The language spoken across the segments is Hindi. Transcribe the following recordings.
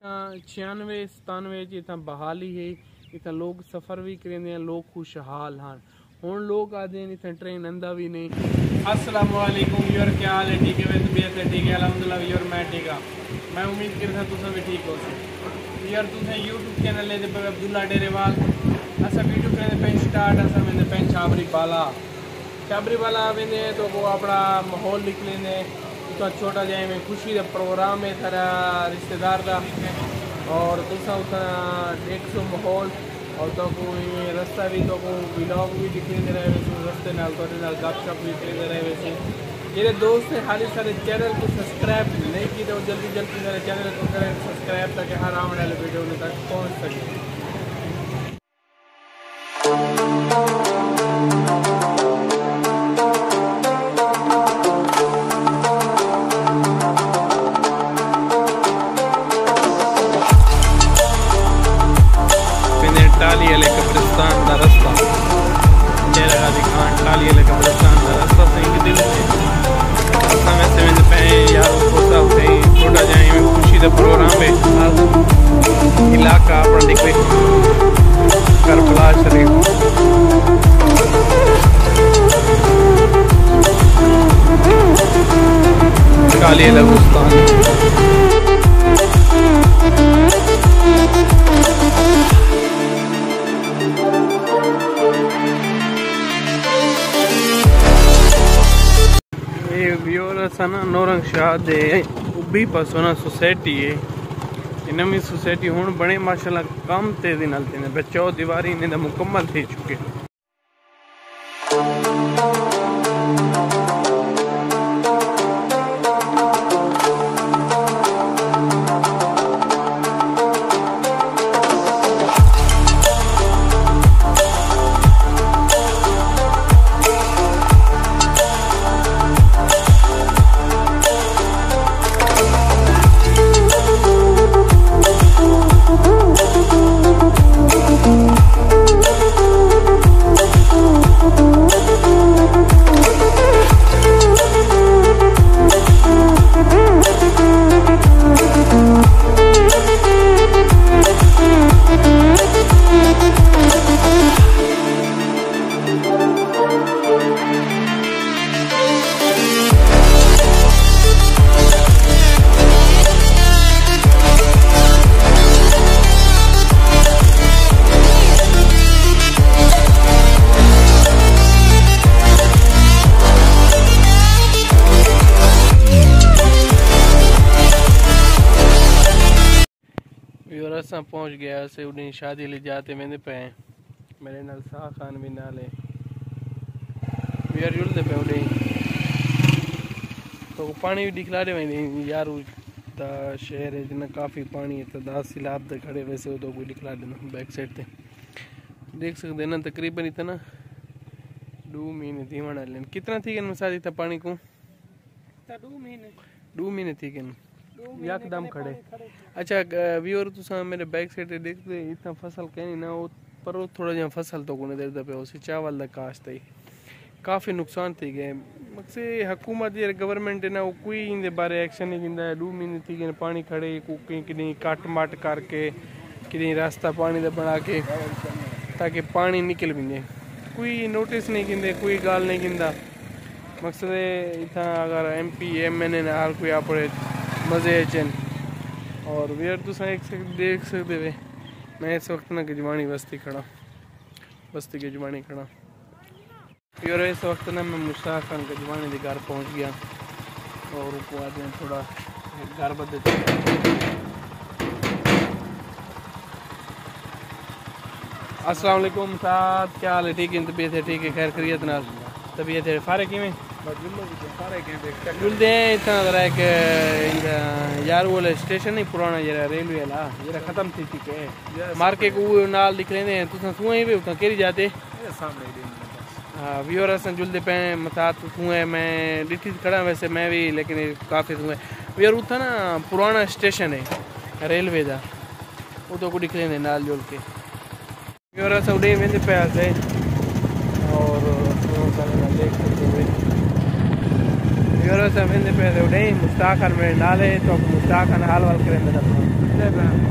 96-97 इतना बहाली है, इतना लोग सफ़र भी करेंगे हैं, लोग खुशहाल हैं। हुण लोग आते हैं इतना ट्रेन अंदा भी नहीं। अस्सलाम वालेकुम व्यूअर, क्या हाल है? ठीक है, मैं तबीयत है ठीक है अल्हम्दुलिल्लाह व्यूअर, मैं ठीक है। मैं उम्मीद करता तुम भी ठीक हो व्यूअर। तुसें यूट्यूब चैनल है अब्दुल्ला डेरेवाल। असा वीडियो करते पे स्टार्ट असा वेंदे पे छाबरी बाला वेंदे तो वो अपना माहौल लिख लेंगे। तो छोटा जाए में खुशी का प्रोग्राम है थारा रिश्तेदार का, और तुसा उतना देख सो माहौल, और तो कोई रास्ता भी तो व्लॉग भी दिखते रहे वैसे, रस्ते नाल गपशप भी करते रहे वैसे। मेरे दोस्त हैं हाली सारे चैनल को सब्सक्राइब नहीं की तो जल्दी जल्दी मेरे चैनल को करें सब्सक्राइब, ताकि हर आने वाले वीडियो में तक पहुँच सके। टाली वाले कब्रिस्तान का रास्ता, डेरा गाजी खान टाली वाले कब्रिस्तान का रास्ता सही दिल से वैसे पे यार छोटा छोटा जाए में खुशी का प्रोग्राम है। इलाका अपना दिखे करबला शरीफ टाली वाला कब्रिस्तान। ना नौरंग शाह दे उबी पासों ना सोसाइटी है, नवी सोसाइटी हूँ बने माशाल्लाह कम तेजी नाल ते बच्चों दीवारी इन्हें मुकम्मल थी चुके। असा पहुँच गया से उन्हें शादी ले जाते मैंने पे मेरे नाल शाह खान भी नाल है यार जुलते पे उन्हें तो पानी भी दिखला रहे मैंने यार ता शहर है जिन्हें काफ़ी पानी है तो 10 सिलाब तक खड़े वैसे तो कोई दिखला देना बैक साइड से देख सकते ना तकरीबन इतना 2 महीने थी वहाँ लेन कितना थी मैं शादी था पानी को 2 महीने थी कि एकदम खड़े। अच्छा व्यूअर तुसा मेरे बैक साइड देखते इतना फसल कहीं ना वो पर थोड़ा जहाँ फसल तो को देता पे उसी चावल का काश्त है काफ़ी नुकसान थी गए मकसे हुकूमत या गवर्नमेंट है ना वो कोई इन बारे एक्शन नहीं गिंदा 2 महीने थी गए पानी खड़े कहीं काट माट करके कहीं रास्ता पानी का बना के ताकि पानी निकल भी कोई नोटिस नहीं गिंदे कोई गाल नहीं गिंदा मकसद इतना अगर MP MN हर कोई आप मज़े चन। और वेयर तुम देख सकते वे मैं इस वक्त ना गजवानी बस्ती गजवानी खड़ा यार। इस वक्त ना मैं मुश्ताक खान गजवानी के घर पहुंच गया और ऊपर आज मैं थोड़ा घर बदल। अस्सलाम वालेकुम साहब, क्या हाल है? ठीक है, तबीयत है ठीक है, खैर खैरियत नाल तबीयत है फारे किवें जुलते हैं इतना जरा एक यार वो स्टेशन नहीं पुराना जरा रेलवे वाला जरा खत्म थी ठीक है मार्केट को नाल दिख रहे हैं तुम सुए भी उतना केरी जाते हाँ व्यूअर असन जुलते पे मता सुए मैं डिठी खड़ा वैसे मैं भी लेकिन काफ़ी सुए व्यूअर उतना ना पुराना स्टेशन है रेलवे का वो तो को दिख रहे नाल जुल के व्यूअर असन उड़े वेंदे पे आते और देख सकते हुए व्यूअर असन वेंदे पे उड़े मुश्ताक खान मेरे नाल है तो मुश्ताक खान हाल वाल करें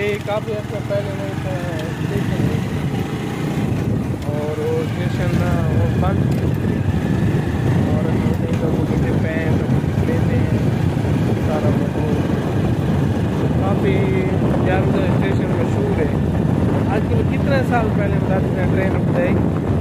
ये काफ़ी अर्सा पहले नहीं था स्टेशन है और वो स्टेशन वो बंद और लेते हैं सारा काफ़ी ज़्यादा स्टेशन मशहूर है। आज के कितने साल पहले बता देते हैं ट्रेन बताई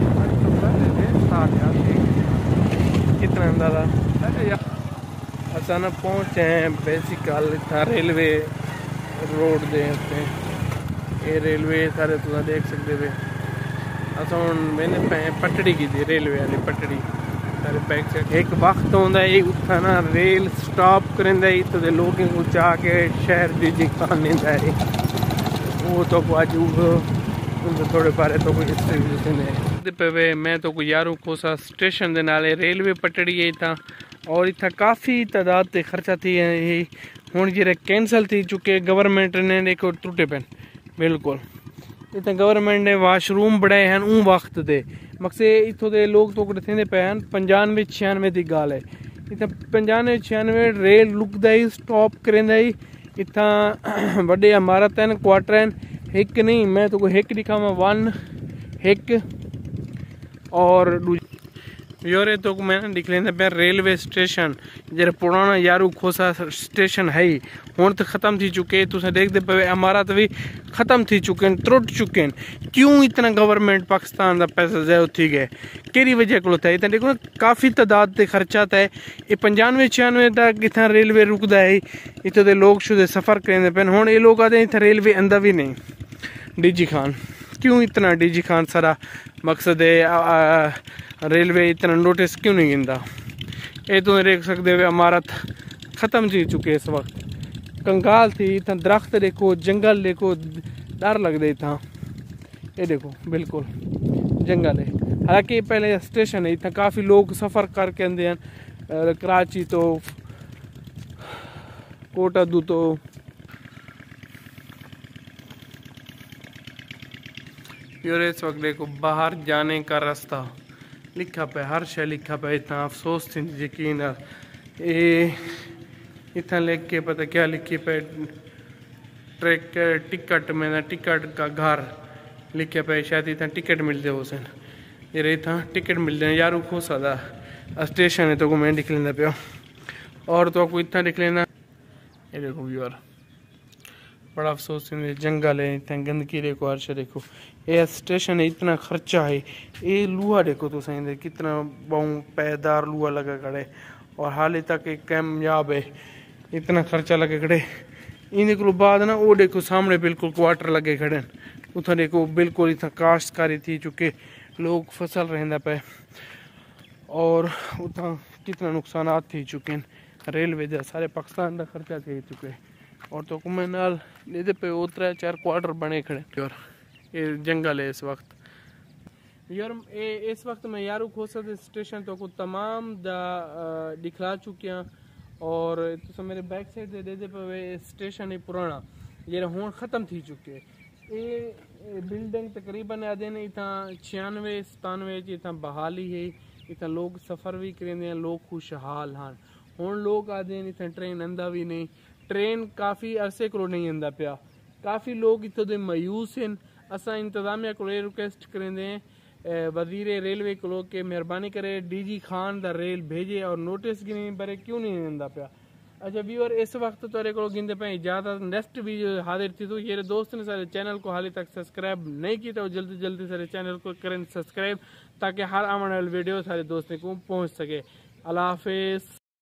कितना अंदाजा अचानक पहुँचे हैं बेसिकल इतना रेलवे रोड दे उत्ते ये रेलवे सारे तुम देख सकते थे अस हूँ मैंने पटड़ी की थी रेलवे वाली पटड़ी सारे बैक साइड एक वक्त होंदा है उत्था ना रेल स्टॉप करेंदा है इत्थे दे लोगों को जाके शहर दी दिखाने दा है वो तो आज उनसे थोड़े बारे तो कोई हिस्ट्री पे मैं तो कोई यारों कोसा स्टेशन दे नाले रेलवे पटड़ी है इतना और इतना काफ़ी तादाद से खर्चा थी हूँ जे कैंसल थी चुके गवर्नमेंट ने एक टुटे पैन बिल्कुल इतना गवर्नमेंट ने वाशरूम बढ़ाए हैं ऊँ वक्त दे मकसद इतों के लोग तो थे पे हैं 95-96 की गाल है इतना 95-96 रेल रुकदा ही स्टॉप करेंदा ही इतना बड़े इमारत हैं क्वार्टर हैं एक नहीं मैं तो कोई एक दिखावा 1 एक और योरे तो मैंने दिख लेना पे रेलवे स्टेशन जरा पुराना यारू खोसा स्टेशन है हूँ तो ख़त्म थी चुके तुम देखते पे इमारत भी ख़त्म थी चुके त्रुट चुके क्यों इतना गवर्नमेंट पाकिस्तान का पैसा ज़ाया थी गए कि वजह को था इतना देखो काफ़ी तादाद से खर्चा था ये 95-96 तक इतना रेलवे रुकदा है इतों के लोग शुद्ध सफ़र करेंगे पे हूँ ये लोग आते इतना रेलवे अंदा भी नहीं डीजी खान क्यों इतना डीजी खान सारा मकसद है रेलवे इतना नोटिस क्यों नहीं गिनता ये तो देख सकते हो इमारत ख़त्म थी चुके इस वक्त कंगाल थी इतना दरख्त देखो जंगल देखो डर लगते था ये देखो बिल्कुल जंगल है हालांकि पहले स्टेशन है इतना काफ़ी लोग सफ़र करके आते हैं कराची तो कोटादू तो और इस वक्त देखो बाहर जाने का रास्ता लिखा पे हर शय लिखा पे इतना अफसोस थी यकीन ये इतना लिख के पता क्या लिखी पे ट्रैक टिकट में टिकट का घर लिखे पे शायद इतना टिकट मिलते हो सन ये इतना टिकट मिलते हैं यार खो सकता स्टेशन है तो को मैं लिख लेना पे और तो को इतना लिख लेना ये देखो व्यूअर बड़ा अफसोस जंगल है इतना गंदगी देखो हर शय देखो ये स्टेशन है इतना खर्चा है ये लूहा देखो तो सही कितना बहु पैदार लूहा लगा खड़े और हाल तक एक कामयाब है इतना खर्चा लगे खड़े इन को बाद ना वो देखो सामने बिल्कुल क्वार्टर लगे खड़े उतना देखो बिल्कुल इतना काश्तकारी थी चुके लोग फसल रहंदा पे और उतना कितना नुकसान थी चुके रेलवे का सारे पाकिस्तान का खर्चा थी चुके और तो मैं नाल लेदे पे 3-4 क्वार्टर बने खड़े और ये जंगल है इस वक्त यार इस वक्त मैं यारू खोसा स्टेशन तो को तमाम दिखला चुके हैं और तो मेरे बैक साइड दे पे स्टेशन है पुराना ये हूँ ख़त्म थी चुके ये बिल्डिंग तकरीबन आदे ने इतना 96-97 इतना बहाली है इतना लोग सफ़र भी करेंगे लोग खुशहाल हाँ हूँ लोग आदे इतना ट्रेन आंदा भी नहीं ट्रेन काफ़ी अरसे को नहीं आंदा पिया काफ़ी लोग इतों दे मायूस हैं असा इंतजामिया को रिक्वेस्ट करेंगे वजीर रेलवे को के मेहरबानी करे डीजी खान दा रेल भेजे और नोटिस की नहीं बरे क्यों नहीं आंदा पिया अच्छा व्यूअर इस वक्त तो को गिनते पे ज़्यादा नेक्स्ट वीडियो हाजिर थी तो ये दोस्त ने सारे चैनल को हाल तक सब्सक्राइब नहीं किया तो जल्दी जल्दी सारे चैनल को करें सब्सक्राइब ताकि हर आने वाली वीडियो सारे दोस्तों को पहुँच सके अल्लाह हाफिज़।